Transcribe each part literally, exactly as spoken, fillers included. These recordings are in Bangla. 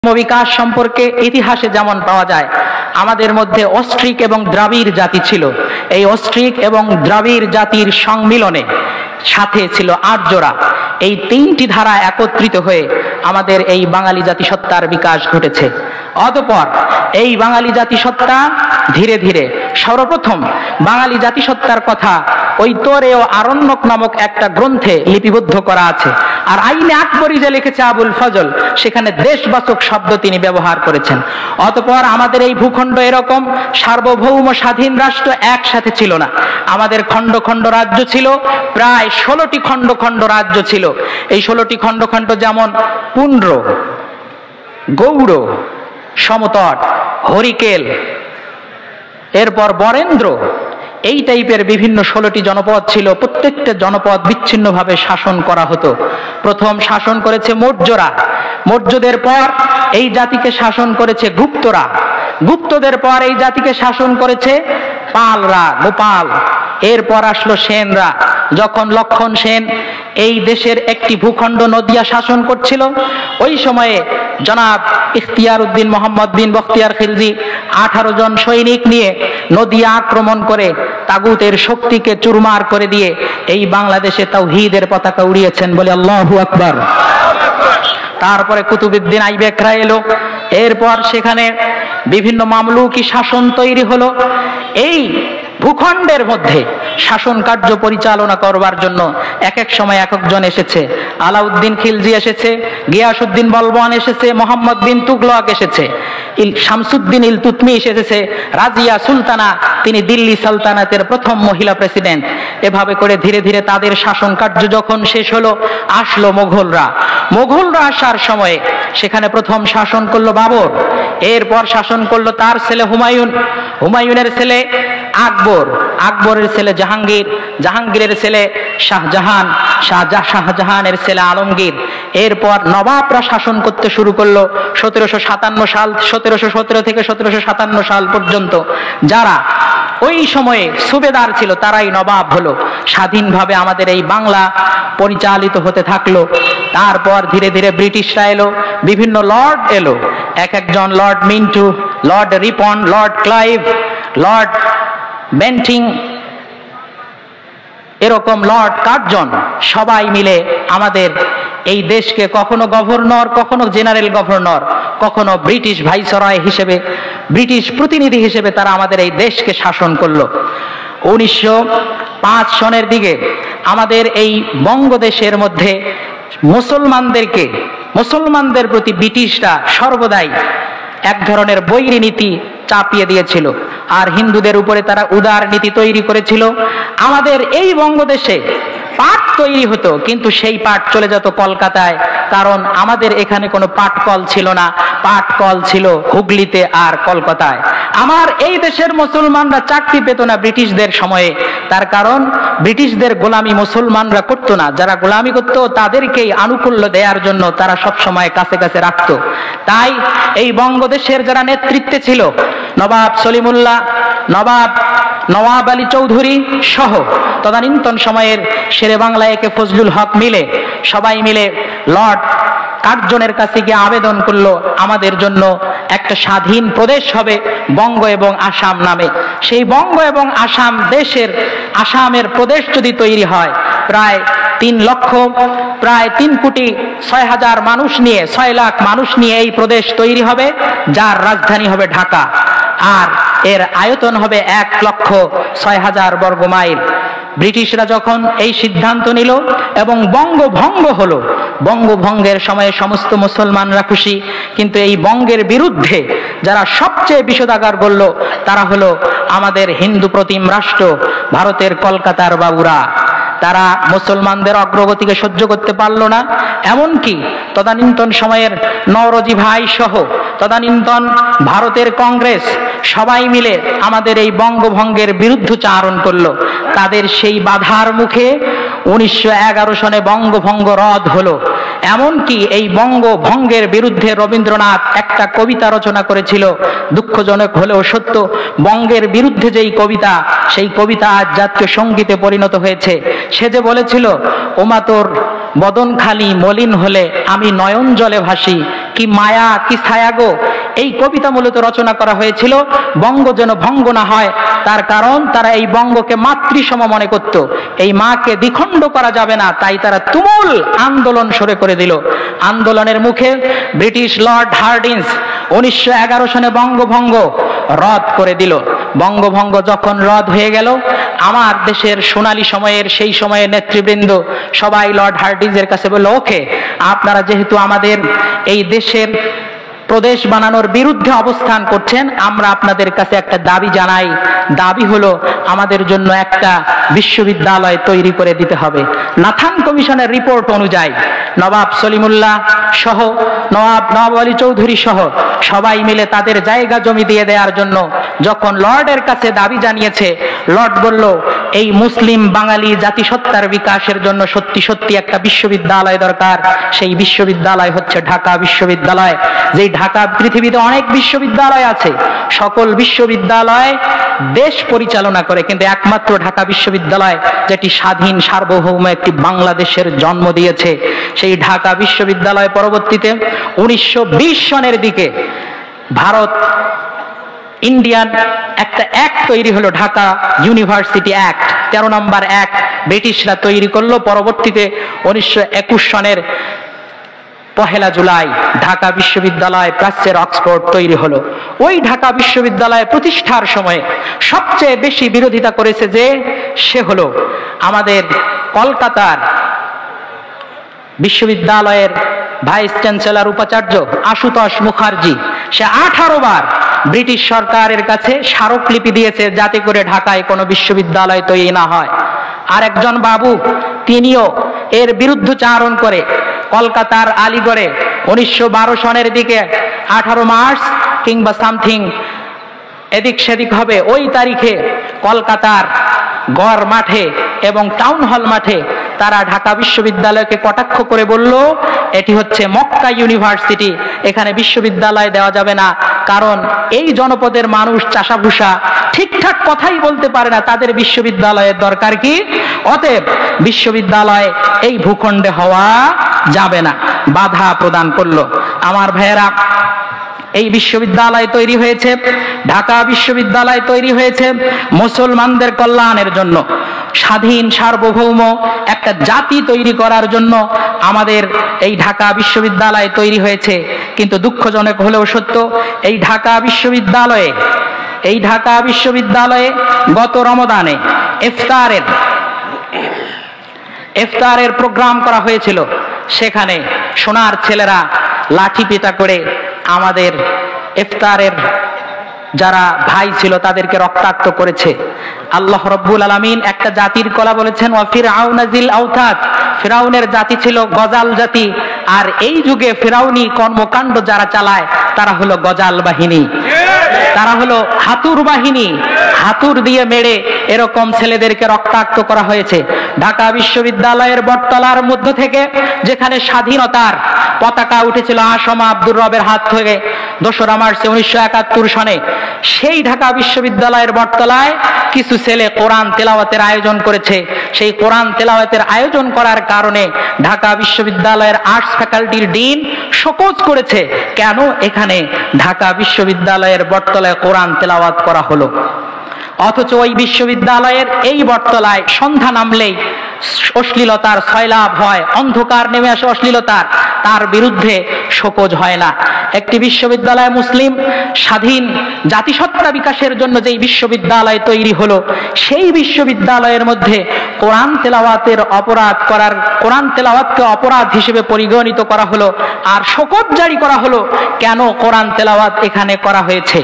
বিকাশ সম্পর্কে ইতিহাসে যেমন পাওয়া যায়, আমাদের মধ্যে অস্ট্রিক এবং দ্রাবিড় জাতি ছিল। এই অস্ট্রিক এবং দ্রাবিড় জাতির সংমিলনে সাথে ছিল আর্যরা। এই তিনটি ধারা একত্রিত হয়ে আমাদের এই বাঙালি জাতিসত্তার বিকাশ ঘটেছে। অতঃপর এই বাঙালি জাতিসত্তা ধীরে ধীরে সর্বপ্রথম বাঙালি জাতিসত্তার কথা ঐতরে ও আরণ্যক নামক একটা গ্রন্থে লিপিবদ্ধ করা আছে। আর আইনে আকবরী যে লিখেছে আবুল ফজল, সেখানে দেশবাচক শব্দ তিনি ব্যবহার করেছেন। অতঃপর আমাদের এই ভূখণ্ড এরকম সার্বভৌম স্বাধীন রাষ্ট্র একসাথে ছিল না। আমাদের খণ্ড খণ্ড রাজ্য ছিল, প্রায় ষোলোটি খণ্ড খণ্ড রাজ্য ছিল। এই ষোলোটি খণ্ড খণ্ড যেমন পুন্ড্র, গৌড়, সমতট, হরিকেল, এরপর বরেন্দ্র, এই টাইপের বিভিন্ন ষোলোটি জনপদ ছিল। প্রত্যেকটা জনপদ বিচ্ছিন্নভাবে শাসন করা হতো। প্রথম শাসন করেছে মৌর্যরা, মৌর্যদের পর এই জাতিকে শাসন করেছে গুপ্তরা, গুপ্তদের পর এই জাতিকে শাসন করেছে পালরা, গোপাল। এরপর আসলো সেনরা। যখন লক্ষণ সেন এই দেশের একটি ভূখণ্ড নদিয়া শাসন করছিল, ওই সময়ে জনাব ইখতিয়ার উদ্দিন মোহাম্মদ বিন বখতিয়ার খিলজি আঠারো জন সৈনিক নিয়ে নদিয়া আক্রমণ করে তাগুতের শক্তিকে চুরমার করে দিয়ে এই বাংলাদেশে তাওহীদের পতাকা উড়িয়েছেন, বলে আল্লাহু আকবার। তারপরে কুতুবউদ্দিন আইবেকরা এলো। এরপর সেখানে বিভিন্ন মামলুকি শাসন তৈরি হলো। এই ভূখণ্ডের মধ্যে শাসন কার্য পরিচালনা করবার জন্য এক এক সময় এক একজন এসেছে। আলাউদ্দিন খিলজি এসেছে, গিয়াসউদ্দিন বলবন এসেছে, মোহাম্মদ বিন তুগলক এসেছে, শামসুদ্দিন ইলতুতমিশ এসেছে, রাজিয়া সুলতানা, তিনি দিল্লি সালতানাতের প্রথম মহিলা প্রেসিডেন্ট। এভাবে করে ধীরে ধীরে তাদের শাসন কার্য যখন শেষ হলো, আসলো মোগলরা। মোগলরা আসার সময়ে সেখানে প্রথম শাসন করলো বাবর, এরপর শাসন করলো তার ছেলে হুমায়ুন, হুমায়ুনের ছেলে আকবর, আকবরের ছেলে জাহাঙ্গীর, জাহাঙ্গীরের ছেলে শাহজাহান, শাহজাহ শাহজাহানের ছেলে আলমগীর। এরপর নবাবরা শাসন করতে শুরু করলো সতেরোশো সাতান্ন সাল, সতেরোশো সতেরো থেকে সতেরোশো সাতান্ন সাল পর্যন্ত। যারা ওই সময়ে সুবেদার ছিল তারাই নবাব হলো। স্বাধীনভাবে আমাদের এই বাংলা পরিচালিত হতে থাকলো। তারপর ধীরে ধীরে ব্রিটিশরা এলো, বিভিন্ন লর্ড এলো, এক একজন lord Minto, lord Ripon, lord Clive, lord Bentinck, এরকম লর্ড কার্জন, সবাই মিলে আমাদের এই দেশকে কখনো গভর্নর, কখনো জেনারেল গভর্নর, কখনো ব্রিটিশ ভাইসরয় হিসেবে, ব্রিটিশ প্রতিনিধি হিসেবে তারা আমাদের এই দেশকে শাসন করলো। উনিশশো পাঁচ সনের দিকে আমাদের এই বঙ্গদেশের মধ্যে মুসলমানদেরকে, মুসলমানদের প্রতি ব্রিটিশরা সর্বদাই এক ধরনের বৈরী নীতি চাপিয়ে দিয়েছিল, আর হিন্দুদের উপরে তারা উদার নীতি তৈরি করেছিল। আমাদের এই বঙ্গদেশে পাট তৈরি হতো, কিন্তু সেই পাট চলে যেত কলকাতায়, কারণ আমাদের এখানে কোনো পাট কল ছিল না। পাট কল ছিল হুগলিতে আর কলকাতায়। আমার এই দেশের মুসলমানরা চাকরি পেত না ব্রিটিশদের সময়ে, তার কারণ ব্রিটিশদের গোলামি মুসলমানরা করতো না। যারা গোলামি করতো তাদেরকেই আনুকূল্য দেওয়ার জন্য তারা সব সময় কাছে কাছে রাখতো। তাই এই বঙ্গদেশের যারা নেতৃত্বে ছিল, নবাব সলিমুল্লাহ, নবাব নওয়াব আলী চৌধুরী সহ তদানীন্তন সময়ের শেরে বাংলা একে ফজলুল হক মিলে সবাই মিলে লর্ড কার্জনের কাছে গিয়ে আবেদন করলো, আমাদের জন্য একটা স্বাধীন প্রদেশ হবে বঙ্গ এবং আসাম নামে। সেই বঙ্গ এবং আসাম দেশের, আসামের প্রদেশ যদি তৈরি হয়, প্রায় তিন লক্ষ, প্রায় তিন কোটি ছয় হাজার মানুষ নিয়ে, ছয় লাখ মানুষ নিয়ে এই প্রদেশ তৈরি হবে, যার রাজধানী হবে ঢাকা, আর এর আয়তন হবে এক লক্ষ ছয় হাজার বর্গ মাইল। ব্রিটিশরা যখন এই সিদ্ধান্ত নিল এবং বঙ্গভঙ্গ হলো, বঙ্গভঙ্গের সময়ে সমস্ত মুসলমানরা খুশি, কিন্তু এই বঙ্গের বিরুদ্ধে যারা সবচেয়ে বিষোদাগার করল তারা হলো আমাদের হিন্দু প্রতিম রাষ্ট্র ভারতের কলকাতার বাবুরা। তারা মুসলমানদের অগ্রগতিকে সহ্য করতে পারল না। এমনকি তদানীন্তন সময়ের নওরোজি ভাই সহ তদানীন্তন ভারতের কংগ্রেস সবাই মিলে আমাদের এই বঙ্গভঙ্গের বিরুদ্ধচারণ করলো। তাদের সেই বাধার মুখে উনিশশো এগারো সনে বঙ্গভঙ্গ রদ হলো এমনকি এই বঙ্গভঙ্গের বিরুদ্ধে রবীন্দ্রনাথ একটা কবিতা রচনা করেছিল, দুঃখজনক হলেও সত্য। বঙ্গের বিরুদ্ধে যেই কবিতা, সেই কবিতা আজ জাতীয় সঙ্গীতে পরিণত হয়েছে। সে যে বলেছিল, ওমা তোর বদন খালি মলিন হলে আমি নয়ন জলে ভাসি, কি মায়া কি ছায়া গো। এই কবিতা মূলত রচনা করা হয়েছিল বঙ্গ যেন ভঙ্গ না হয়, তার কারণ তারা এই বঙ্গকে মাতৃসম মনে করত। এই মাকে দ্বিখণ্ড করা যাবে না, তাই তারা তুমুল আন্দোলন শুরু করে দিল। আন্দোলনের মুখে ব্রিটিশ লর্ড হার্ডিন্স উনিশশো এগারো সনে বঙ্গভঙ্গ রদ করে দিল। বঙ্গভঙ্গ যখন রদ হয়ে গেল, আমার দেশের সোনালী সময়ের সেই সময়ের নেতৃবৃন্দ সবাই লর্ড হার্ডিন্সের কাছে বলল, ওকে, আপনারা যেহেতু আমাদের এই দেশের প্রদেশ বানানোর বিরুদ্ধে অবস্থান করছেন, আমরা আপনাদের কাছে একটা দাবি জানাই। দাবি হলো আমাদের জন্য একটা বিশ্ববিদ্যালয় তৈরি করে দিতে হবে। নাথান কমিশনের রিপোর্ট অনুযায়ী নবাব সলিমুল্লাহ সহ নবাব নওয়াব আলী চৌধুরী সহ সবাই মিলে তাদের জায়গা জমি দিয়ে দেওয়ার জন্য যখন লর্ডের কাছে দাবি জানিয়েছে, লর্ড বলল, এই মুসলিম বাঙালি জাতিসত্তার বিকাশের জন্য সত্যি সত্যি একটা বিশ্ববিদ্যালয় দরকার। সেই বিশ্ববিদ্যালয় হচ্ছে ঢাকা বিশ্ববিদ্যালয়। যেই ঢাকা, পৃথিবীতে অনেক বিশ্ববিদ্যালয় আছে, সকল বিশ্ববিদ্যালয় দেশ পরিচালনা করে, কিন্তু একমাত্র ঢাকা বিশ্ববিদ্যালয় যেটি স্বাধীন সার্বভৌম একটি বাংলাদেশের জন্ম দিয়েছে। সেই ঢাকা বিশ্ববিদ্যালয় পরবর্তীতে উনিশশো বিশ সনের দিকে ভারত ইন্ডিয়ান একটা অ্যাক্ট তৈরি হলো, ঢাকা ইউনিভার্সিটি অ্যাক্ট, তেরো নম্বর অ্যাক্ট ব্রিটিশরা তৈরি করলো। পরবর্তীতে উনিশশো একুশ সনের পহেলা জুলাই ঢাকা বিশ্ববিদ্যালয়, প্রাচ্যের অক্সফোর্ড তৈরি হলো। ওই ঢাকা বিশ্ববিদ্যালয় প্রতিষ্ঠার সময় সবচেয়ে বেশি বিরোধিতা করেছে যে সে হলো আমাদের কলকাতার বিশ্ববিদ্যালয়ের ভাইস চ্যান্সেলর উপাচার্য আশুতোষ মুখার্জি। সে আঠারো বার ব্রিটিশ সরকারের কাছে স্মারকলিপি দিয়েছে যাতে করে ঢাকায় কোনো বিশ্ববিদ্যালয় তৈরি না হয়। আর একজন বাবু, তিনিও এর বিরুদ্ধচারণ করে কলকাতার আলিগড়ে উনিশশো বারো সনের দিকে আঠারো মার্চ কিংবা সামথিং এদিক সেদিক হবে, ওই তারিখে কলকাতার গড় মাঠে এবং টাউন হল মাঠে তারা ঢাকা বিশ্ববিদ্যালয়কে কটাক্ষ করে বলল, এটি হচ্ছে মক্কা ইউনিভার্সিটি, এখানে বিশ্ববিদ্যালয় দেওয়া যাবে না, কারণ এই জনপদের মানুষ চাষাভুষা ঠিকঠাক কথাই বলতে পারে না, তাদের বিশ্ববিদ্যালয়ের দরকার কি? অতএব বিশ্ববিদ্যালয় এই ভূখণ্ডে হওয়া যাবে না, বাধা প্রদান করলো। আমার ভাইয়েরা, এই বিশ্ববিদ্যালয় তৈরি হয়েছে, ঢাকা বিশ্ববিদ্যালয় তৈরি হয়েছে মুসলমানদের কল্যাণের জন্য, স্বাধীন সার্বভৌম একটা জাতি তৈরি করার জন্য আমাদের এই ঢাকা বিশ্ববিদ্যালয় তৈরি হয়েছে। কিন্তু দুঃখজনক হলেও সত্য, এই ঢাকা বিশ্ববিদ্যালয়ে এই ঢাকা বিশ্ববিদ্যালয়ে গত রমজানে ইফতারের ইফতারের প্রোগ্রাম করা হয়েছিল। সেখানে সোনার ছেলেরা লাঠি পেটা করে আমাদের ইফতারের যারা ভাই ছিল তাদেরকে রক্তাক্ত করেছে। আল্লাহ রব্বুল আলামিন একটা জাতির কথা বলেছেন, ওয়া ফিরআউনা যিল আওতাদ, ফিরাউনের জাতি ছিল গজাল জাতি, আর এই যুগে ফিরাউনি কর্মকাণ্ড যারা চালায় তারা হলো গজাল বাহিনী, তারা হলো হাতুর বাহিনী। হাতুর দিয়ে মেরে এরকম ছেলেদেরকে রক্তাক্ত করা হয়েছে। ঢাকা বিশ্ববিদ্যালয়ের বটতলার মধ্য থেকে যেখানে স্বাধীনতার পতাকা উঠেছিল আসম আব্দুর রবের হাত থেকে দোসরা মার্চে উনিশশো একাত্তর সনে, সেই ঢাকা বিশ্ববিদ্যালয়ের বটতলায় কিছু ছেলে কোরআন তেলাওয়াতের আয়োজন করেছে। সেই কোরআন তেলাওয়াতের আয়োজন করার কারণে ঢাকা বিশ্ববিদ্যালয়ের আর্টস ফ্যাকাল্টির ডিন শোকজ করেছে, কেন এখানে ঢাকা বিশ্ববিদ্যালয়ের বটতলায় কোরআন তেলাওয়াত করা হলো। অথচ ওই বিশ্ববিদ্যালয়ের এই বটতলায় সন্ধ্যা নামলেই অশ্লীলতার সয়লাভ হয়, অন্ধকার নেমে আসে অশ্লীলতার, তার বিরুদ্ধে শোকজ হয় না। একটি বিশ্ববিদ্যালয় মুসলিম স্বাধীন জাতিসত্তা বিকাশের জন্য যেই বিশ্ববিদ্যালয় তৈরি হলো, সেই বিশ্ববিদ্যালয়ের মধ্যে কোরআন তেলাওয়াতের অপরাধ করার কোরআন তেলাওয়াতকে অপরাধ হিসেবে পরিগণিত করা হলো, আর শোকজ জারি করা হলো কেন কোরআন তেলাওয়াত এখানে করা হয়েছে।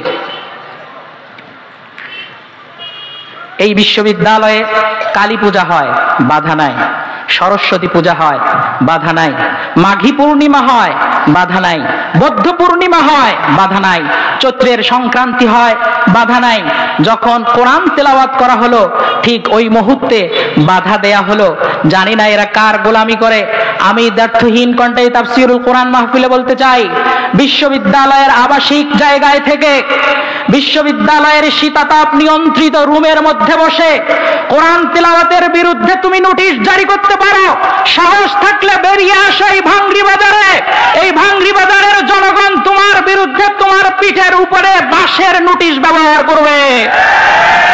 এই বিশ্ববিদ্যালয়ে কালী পূজা হয়, বাধা নাই, সরস্বতী পূজা হয়, বাধা নাই। মাঘী পূর্ণিমা হয়, বাধা নাই। বৌদ্ধ পূর্ণিমা হয়, বাধা নাই। চৈত্রের সংক্রান্তি হয়, বাধা নাই। যখন কোরআন তেলাওয়াত করা হলো, ঠিক ওই মুহূর্তে বাধা দেয়া হলো। জানি না এরা কার গোলামি করে। আমি দ্ব্যর্থহীন কণ্ঠে তাফসীরুল কোরআন মাহফিলে বলতে চাই, বিশ্ববিদ্যালয়ের আবাসিক জায়গায় থেকে, বিশ্ববিদ্যালয়ের শীতাতাপ নিয়ন্ত্রিত রুমের মধ্যে বসে কোরআন তিলাওয়াতের বিরুদ্ধে তুমি নোটিশ জারি করতে পারো। সাহস থাকলে বেরিয়ে আসো এই ভাঙ্গরি বাজারে। এই ভাঙ্গরি বাজারের জনগণ তোমার বিরুদ্ধে তোমার পিঠের উপরে বাঁশের নোটিশ ব্যবহার করবে।